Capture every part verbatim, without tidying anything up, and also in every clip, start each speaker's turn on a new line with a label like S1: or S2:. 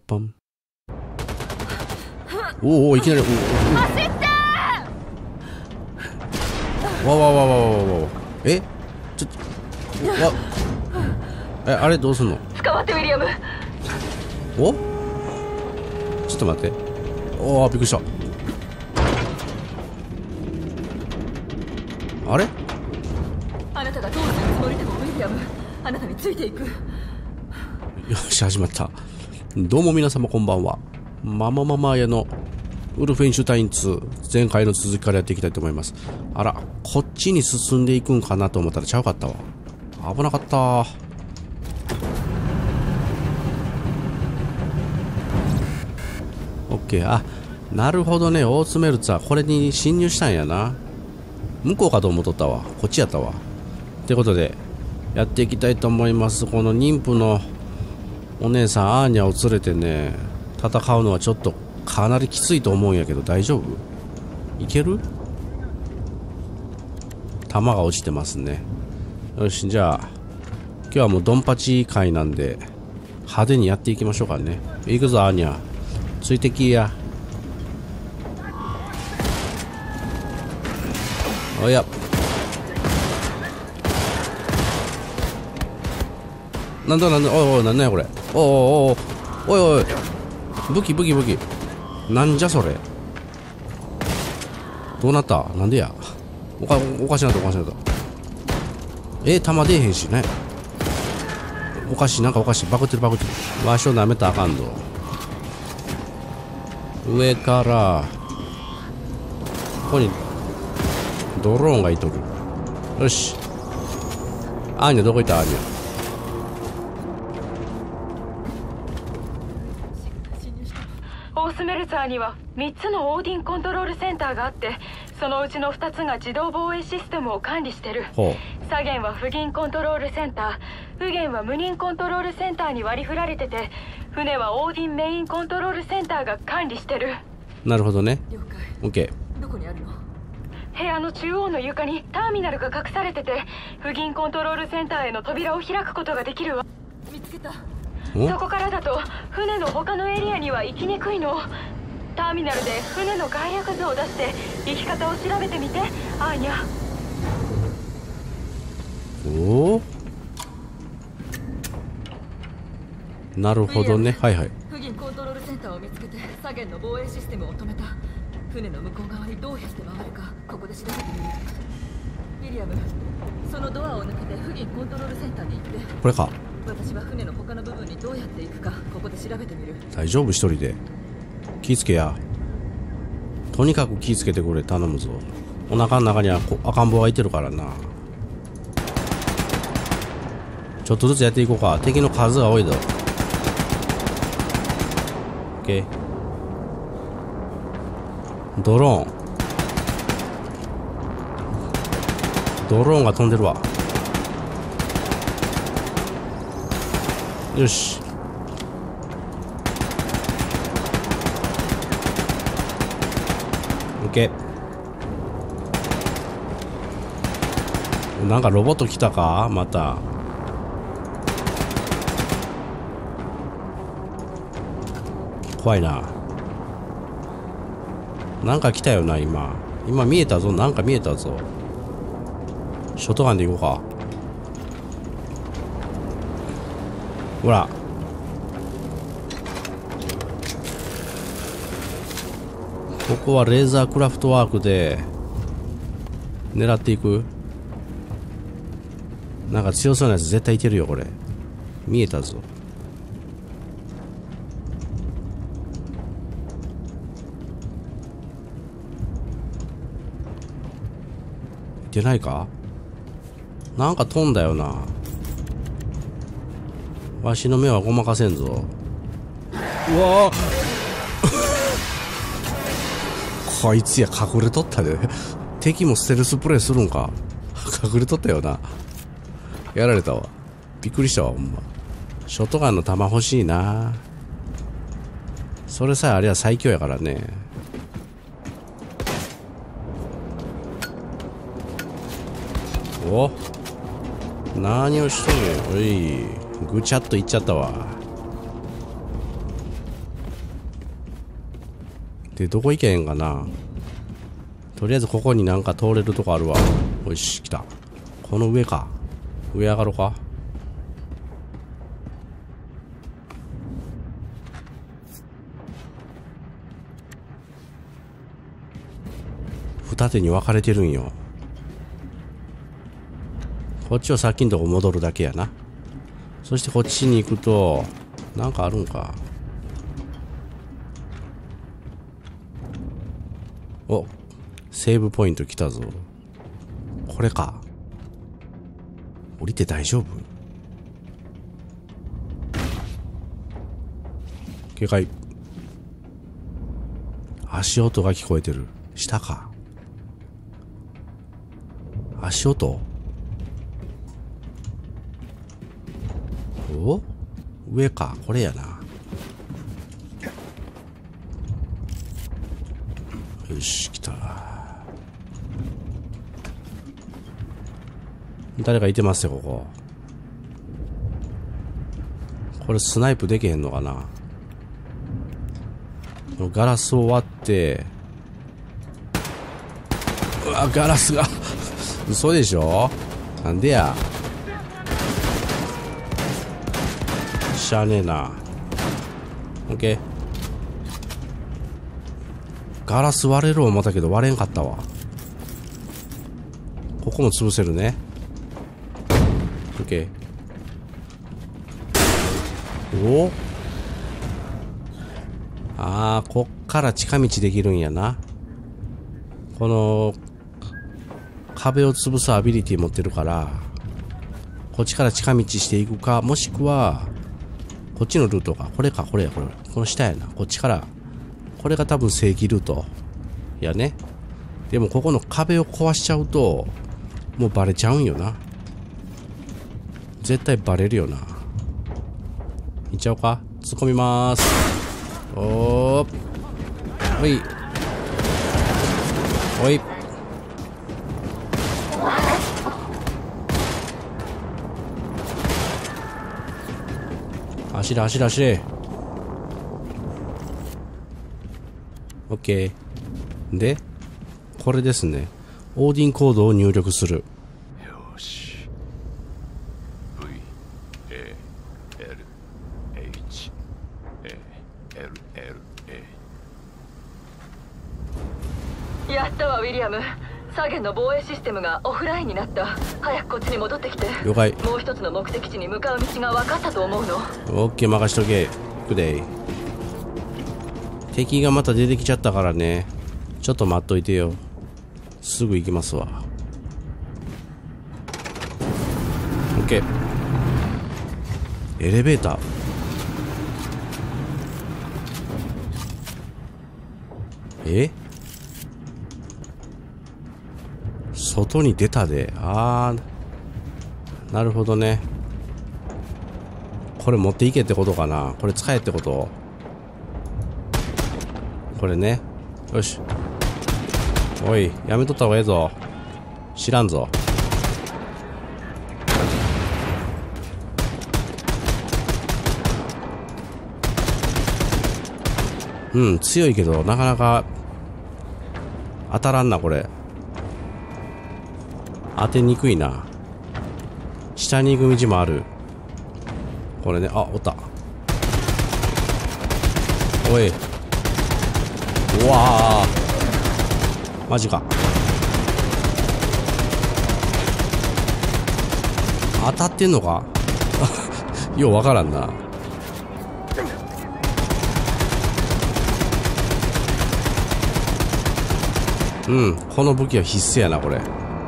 S1: パン。おお、いきなり、おお、
S2: 走って
S1: わわわわわわわ。えちょっと、わ、え、あれどうすんの？
S2: 捕まってウィリアム。
S1: おちょっと待って。おお、びっくりした。あれ
S2: あなたがどうするつもりでもウィリアム、あなたについていく。
S1: よし、始まった。どうも皆様こんばんは。ママママ屋のウルフェンシュタインツー、前回の続きからやっていきたいと思います。あら、こっちに進んでいくんかなと思ったらちゃうかったわ。危なかった。オッケー。あ、なるほどね。オーツメルツァーこれに侵入したんやな。向こうかと思っとったわ。こっちやったわ。ってことでやっていきたいと思います。この妊婦のお姉さんアーニャを連れてね、戦うのはちょっとかなりきついと思うんやけど、大丈夫？いける？弾が落ちてますね。よし、じゃあ今日はもうドンパチ会なんで派手にやっていきましょうかね。行くぞアーニャ、ついてきや。おや、なんだなんだ、おいおい、なんなんやこれ。おいおいおいおいおい、武器武器武器、なんじゃそれ。どうなった？なんでや。おかおかしなったおかしなった。えー、弾出えへんしね。おかしい、なんかおかしい。バグってるバグってる。場所なめたらあかんぞ。上からここにドローンがいとる。よし、アーニャどこ行った？アーニャ
S2: オースメルツァーにはみっつのオーディンコントロールセンターがあって、そのうちのふたつが自動防衛システムを管理してる。左舷は不銀コントロールセンター、右舷は無人コントロールセンターに割り振られてて、船はオーディンメインコントロールセンターが管理してる。
S1: なるほどね。
S2: 了解。
S1: オッケ
S2: ー。どこにあるの？部屋の中央の床にターミナルが隠されてて、不銀コントロールセンターへの扉を開くことができるわ。見つけた。そこからだと船の他のエリアには行きにくいの。ターミナルで船の概略図を出して行き方を調べてみて、アーニャ。
S1: おお、なるほどね。はいはい。
S2: 不銀コントロールセンターを見つけて左舷の防衛システムを止めた。船の向こう側にどうやって回るかここで調べてみる。ウィリアム、そのドアを抜けて不銀コントロールセンターに行って。
S1: これか。
S2: 私は船の他の部分にどうやって行くかここで調べてみる。
S1: 大丈夫？一人で気ぃつけや。とにかく気ぃつけてくれ、頼むぞ。お腹の中には赤ん坊がいてるからな。ちょっとずつやっていこうか。敵の数が多いぞ。オッケー。ドローンドローンが飛んでるわ。よし、オッケー。なんかロボット来たかまた。怖いな。なんか来たよな。今今見えたぞ。なんか見えたぞ。ショットガンで行こうか。ほら、ここはレーザークラフトワークで狙っていく。なんか強そうなやつ絶対いけるよ。これ見えたぞ。いけないか。なんか飛んだよな。わしの目はごまかせんぞ。うわこいつや隠れとったで。敵もステルスプレイするんか。隠れとったよな。やられたわ。びっくりしたわほんま。ショットガンの弾欲しいな。それさえあれは最強やからね。お、何をしとる。おい、ぐちゃっといっちゃったわ。 で、どこ行けへんかな。とりあえずここになんか通れるとこあるわ。よし、来た。この上か。上上がろうか。二手に分かれてるんよ。こっちはさっきのとこ戻るだけやな。そしてこっちに行くとなんかあるんか。お、セーブポイント来たぞ。これか。降りて大丈夫？警戒。足音が聞こえてる。下か。足音？お？上か。これやな。よし、来た。誰かいてますよ、ここ。これスナイプできへんのかな。ガラスを割って、うわ、ガラスが嘘でしょ。なんでや。しゃあねえな。オッケー。ガラス割れる思ったけど割れんかったわ。ここも潰せるね。オッケー。お？あー、こっから近道できるんやな。この壁を潰すアビリティ持ってるから、こっちから近道していくか、もしくはこっちのルートか。これか、これや、これ。この下やな。こっちから。これが多分正規ルートやね。でもここの壁を壊しちゃうともうバレちゃうんよな。絶対バレるよな。いっちゃおうか。突っ込みまーす。おー、おいおい。走れ走れ走れ。オッケー。でこれですね。オーディンコードを入力する。
S3: よし。 ブイ エー エル エイチ エー エル エル エー。
S2: やったわウィリアム。左舷の防衛システムがオフラインになった。早くこっちに戻ってきて。
S1: 了解。
S2: もう一つの目的地に向かう道が分かったと思うの。
S1: オッケー、任しとけ。行くで。敵がまた出てきちゃったからね。ちょっと待っといてよ。すぐ行きますわ。オッケー。エレベーター。え？外に出たで。あー、なるほどね。これ持っていけってことかな。これ使えってこと。これね。よし。おい、やめとった方がええぞ。知らんぞ。うん、強いけどなかなか当たらんな。これ当てにくいな。下に行く道もある。これね。あ、おった。おい、うわー、マジか。当たってんのかようわからんな。うん、この武器は必須やな。これ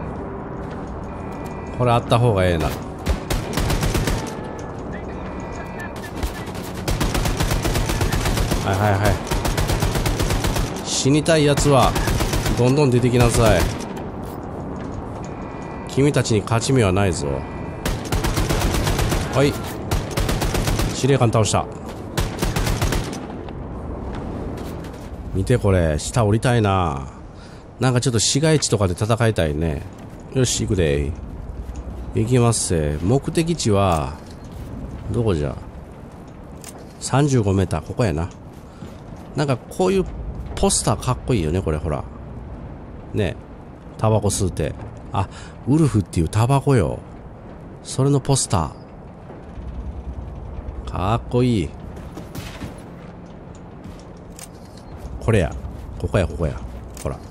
S1: これあった方がええな。はいはいはい。死にたいやつはどんどん出てきなさい。君たちに勝ち目はないぞ。はい、司令官倒した。見てこれ、下降りたいな。なんかちょっと市街地とかで戦いたいね。よし、行くで。行きますせ。目的地はどこじゃ。さんじゅうごメーター、ここやな。なんかこういうポスターかっこいいよねこれ。ほらね、タバコ吸うて、あ、ウルフっていうタバコよ。それのポスターかっこいい。これや、ここやここや、ほら。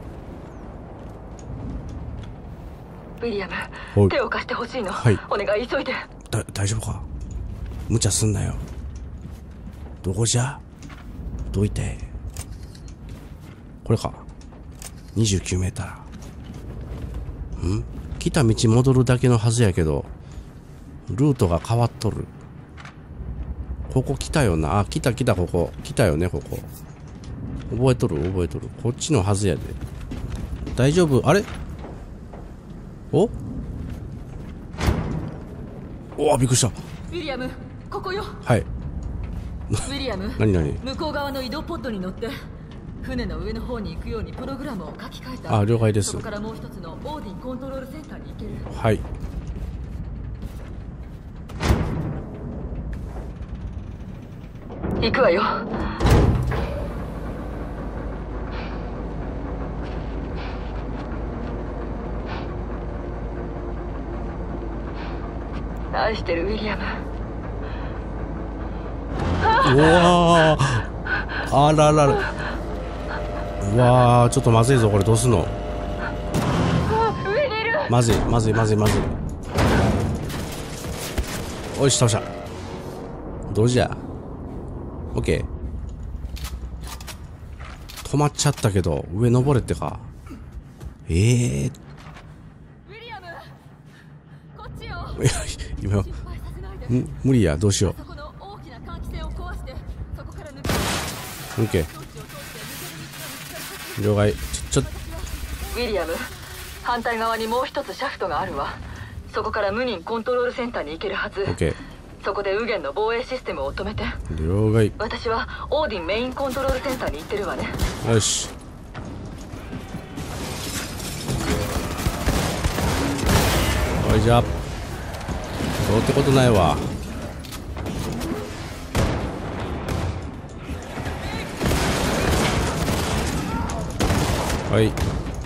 S2: ウィリア
S1: おい
S2: ム、手を貸してほしいの。
S1: はい
S2: お願い、急いで。
S1: だ大丈夫か。無茶すんなよ。どこじゃ、どいて。これか。にじゅうきゅうメーター。ん、来た道戻るだけのはずやけどルートが変わっとる。ここ来たよな。あ、来た来た、ここ来たよね。ここ覚えとる覚えとる。こっちのはずやで。大丈夫。あれ、おお、びっくりした。
S2: ウィリアム、ここよ。
S1: はい。
S2: ウィリアム、
S1: 何何。
S2: 向こう側の移動ポッドに乗って船の上の方に行くようにプログラムを書き換えた。
S1: あ、了解です。
S2: そこからもう一つのオーディンコントロールセンターに行ける。
S1: はい。
S2: 行くわよ。愛してるウィリアム。
S1: うわー、あららら。うわー、ちょっとまずいぞこれ。どうすんの。
S2: 上にいる。
S1: まずいまずいまずいまずい。おいし、倒した。どうじゃ。オッケー。止まっちゃったけど上登れってか。ええー、
S2: ウィリアム、こっちよ。
S1: いや今
S2: 失敗させないで。
S1: ん無理や。どうしよ
S2: そこの大きな換気扇を壊してそこから抜ける。
S1: う。オッケー、
S2: 装置を通して抜ける道が見つかるはず。
S1: 了解。ちょちょ
S2: ウィリアム、反対側にもう一つシャフトがあるわ。そこからムニンコントロールセンターに行けるはず。
S1: オッケー、
S2: そこで右舷の防衛システムを止めて。
S1: 了解。
S2: 私はオーディンメインコントロールセンターに行ってるわね。
S1: よし。おい、じゃあどうってことないわ。はい。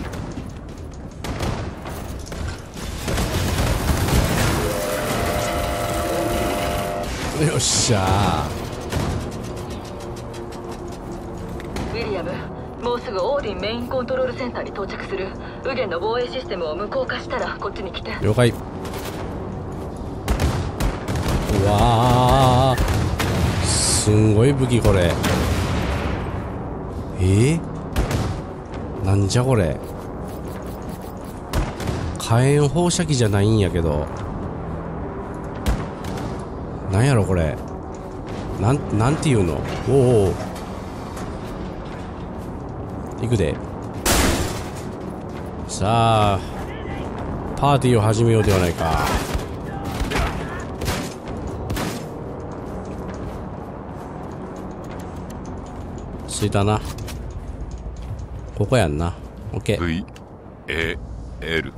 S1: よっしゃ
S2: ウィリアム、もうすぐオーディンメインコントロールセンターに到着する。右舷の防衛システムを無効化したらこっちに来て。
S1: ー、了解。うわー、すんごい武器これ。えー、なんじゃこれ。火炎放射器じゃないんやけど、なんやろこれ。なん、なんていうの。おお、行くで。さあパーティーを始めようではないか。着いたな。ここやんな。オッケー。
S3: V A L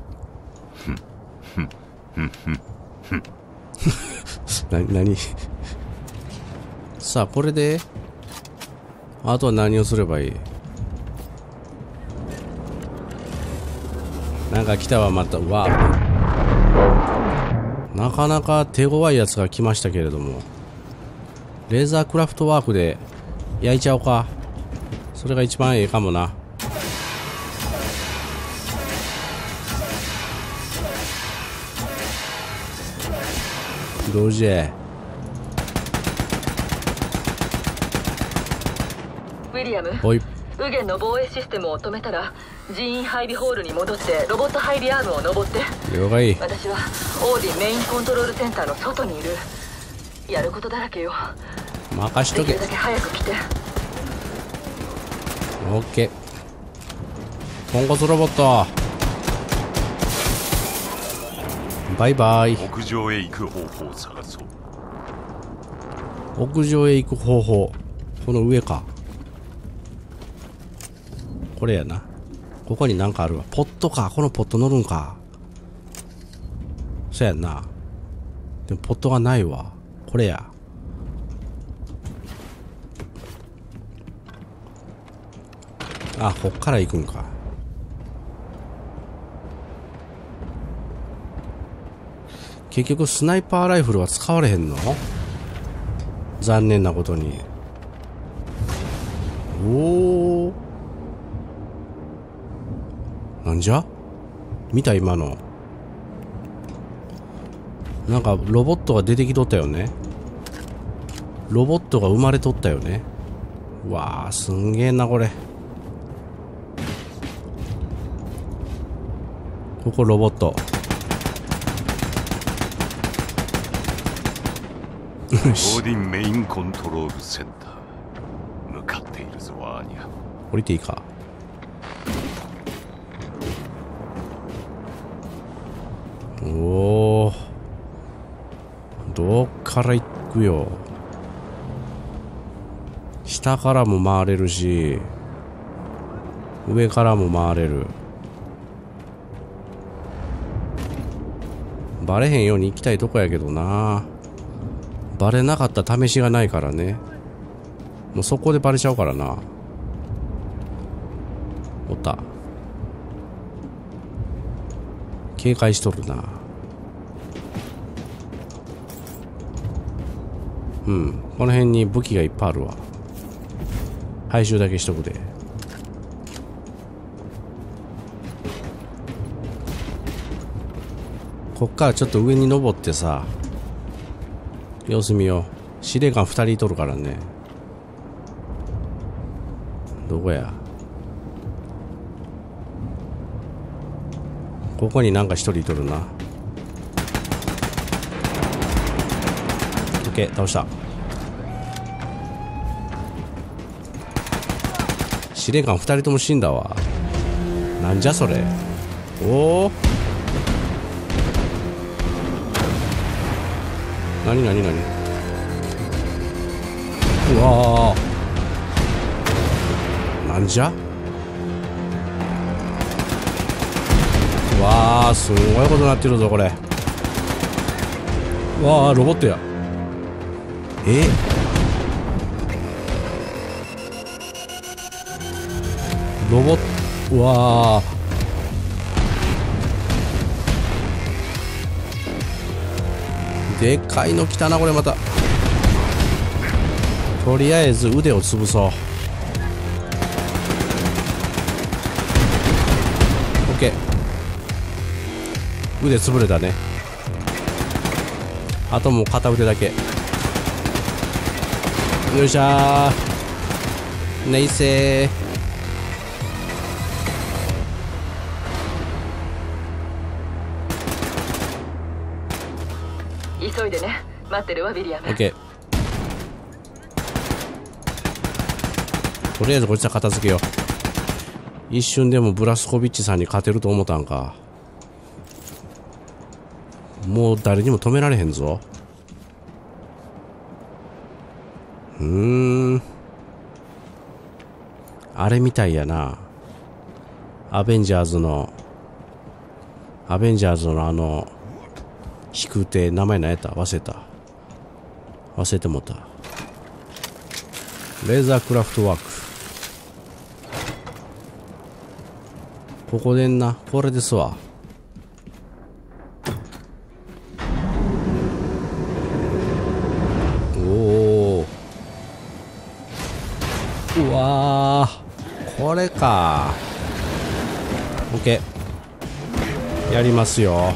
S1: な、なにさあこれであとは何をすればいい。なんか来たわまた。うわ、なかなか手強いやつが来ましたけれども、レーザークラフトワークで焼いちゃおうか。それが一番ええかもな。どうじゃ。
S2: ウィリアム、
S1: おい、
S2: 右舷の防衛システムを止めたら人員配備ホールに戻ってロボット配備アームを登って。
S1: 了解。
S2: 私はオーディンメインコントロールセンターの外にいる。やることだらけよ。
S1: 任しとけ。
S2: できるだけ早く来て。
S1: オッケー。ポンコツロボットバイバイ。
S3: 屋上へ行く方法を探そう。
S1: 屋上へ行く方法、この上か。これやな。ここになんかあるわ。ポットか。このポット乗るんか。そやんな。でもポットがないわ。これや。 あ、こっから行くんか。結局スナイパーライフルは使われへんの？残念なことに。おお、なんじゃ？見た今の。なんかロボットが出てきとったよね。ロボットが生まれとったよね。うわあ、すんげえなこれ。ここロボット。
S3: オーディンメインコントロールセンター向かっているぞアーニャ。
S1: 降りていいか。おお、どっから行くよ。下からも回れるし上からも回れる。バレへんように行きたいとこやけどな。バレなかった試しがないからね。もうそこでバレちゃうからな。おった。警戒しとるな。うん、この辺に武器がいっぱいあるわ。回収だけしとくで。こっからちょっと上に登ってさ、様子見よう。司令官ふたりいとるからね。どこや。ここになんかひとりいとるな。オッケー、倒した。司令官ふたりとも死んだわ。なんじゃそれ。おお、なになになに。うわー、なんじゃ。うわー、すごいことなってるぞこれ。うわー、ロボットや。え、ロボット、うわー、でっかいの来たなこれまた。とりあえず腕を潰そう。オッケー、腕潰れたね。あともう片腕だけ。よいしょー、ねいせ
S2: ー。急いでね。待ってるわビリアム。
S1: オッケー。とりあえずこっちは片付けよう。一瞬でもブラスコビッチさんに勝てると思ったんか。もう誰にも止められへんぞ。うーん、あれみたいやな。アベンジャーズのアベンジャーズのあの飛空艇、名前何やった？忘れた。忘れてもった。レーザークラフトワーク。ここでんな。これですわ。おお、うわー、これか。オッケー、やりますよ。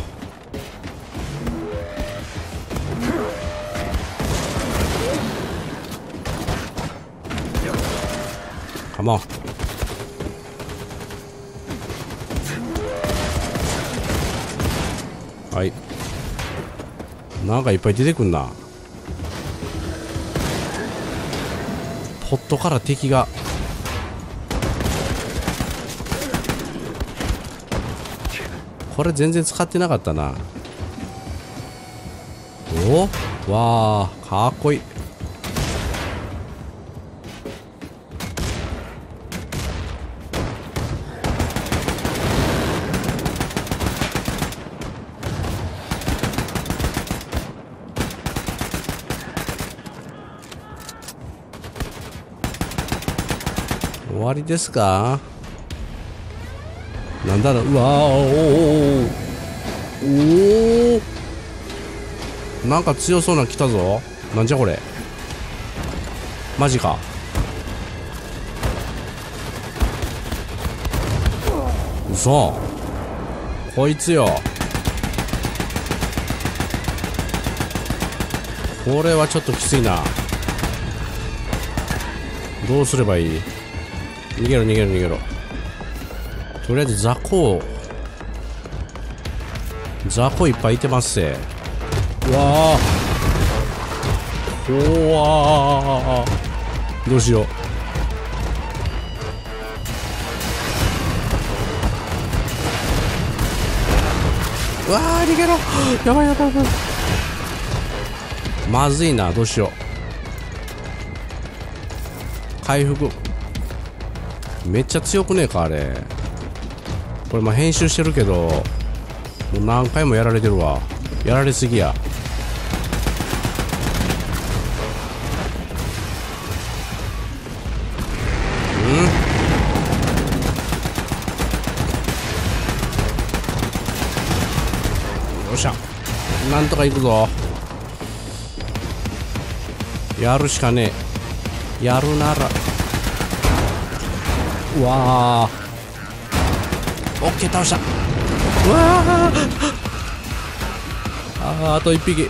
S1: カモン。はい、なんかいっぱい出てくんな。ポットから敵が。これ全然使ってなかったな。お、わー、かっこいい。終わりですか？ なんだろう。うわー、おーおーおー、なんか強そうな来たぞ。なんじゃこれ、マジか。うそ、こいつよ。これはちょっときついな。どうすればいい？逃げろ逃げろ逃げろ。とりあえず雑魚、雑魚いっぱいいてますせ。うわー、うわー、どうしよう。うわー、逃げろ。やばいやばいやばい。まずいな、どうしよう。回復めっちゃ強くねえかあれ。これまあ編集してるけどもう何回もやられてるわ。やられすぎや。うん、よっしゃ、なんとかいくぞ。やるしかねえ。やるなら、うわー、オッケー、倒した。うわー、あー、あと一匹。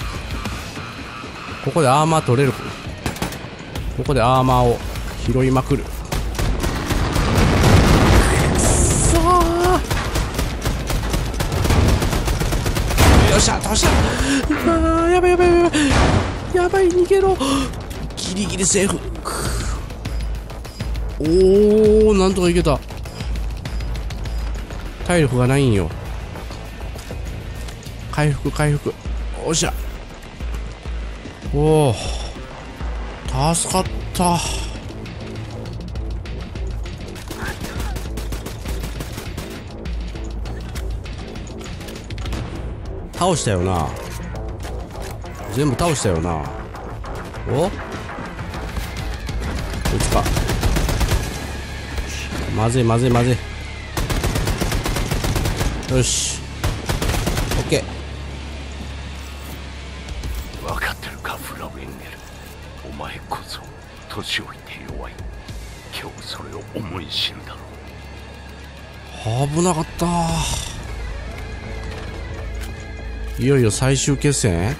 S1: ここでアーマー取れる。ここでアーマーを拾いまくる。くっそー、よっしゃ、倒した。うわー、やばいやばいやばいやばい、逃げろ。ギリギリセーフ。おー、なんとかいけた。体力がないんよ。回復回復、おっしゃ。おー、助かった。倒したよな、全部倒したよな。お、こいつか。まずいまずいまずい。よし、オッケ
S3: ー。分かってるか、フラウェンゲル。お前こそ年老いて弱い。今日それを思い知るだろ
S1: う。危なかった。いよいよ最終決戦。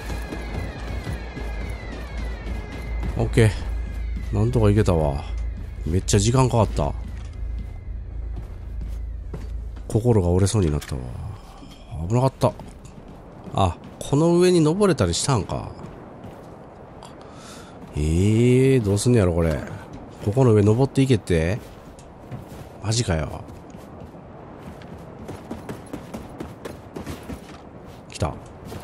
S1: オッケー、なんとかいけたわ。めっちゃ時間かかった。心が折れそうになったわ。危なかった。あ、この上に登れたりしたんか。えー、どうすんのやろこれ。ここの上登っていけって、マジかよ。来た。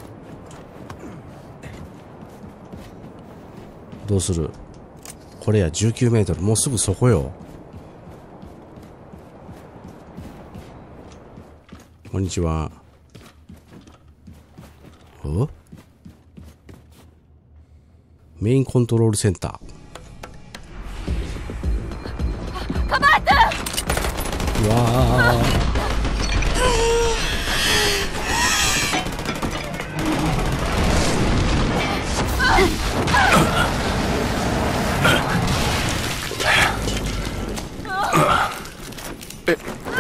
S1: どうする。これやじゅうきゅうメートル、もうすぐそこよ。こんにちは。お、メインコントロールセンタ
S2: ー。カバート。
S1: うわー、
S3: え、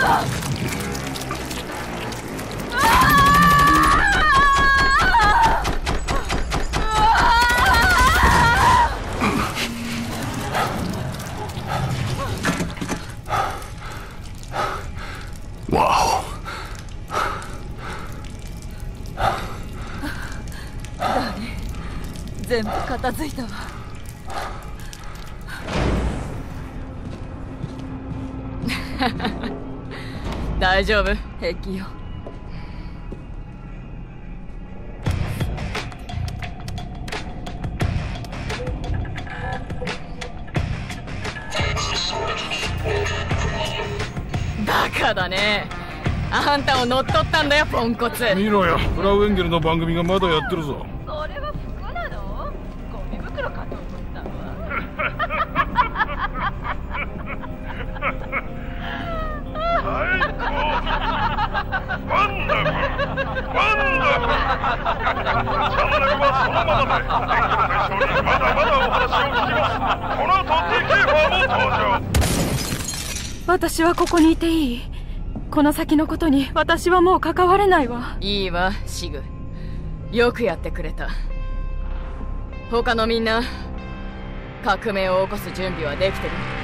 S3: わ
S2: お。全部片付いたわ。大丈夫、平気よ。バカだね。あんたを乗っ取ったんだよ、ポンコツ。
S4: 見ろよ、フラウエンゲルの番組がまだやってるぞ。
S2: それは服なの？ゴミ袋かと思ったわ。
S4: 最高だ。
S5: まだまだお話を聞きます。この後ディキーファーも登場。
S2: 私はここにいていい。この先のことに私はもう関われないわ。
S6: いいわ、シグ。よくやってくれた。他のみんな革命を起こす準備はできてる？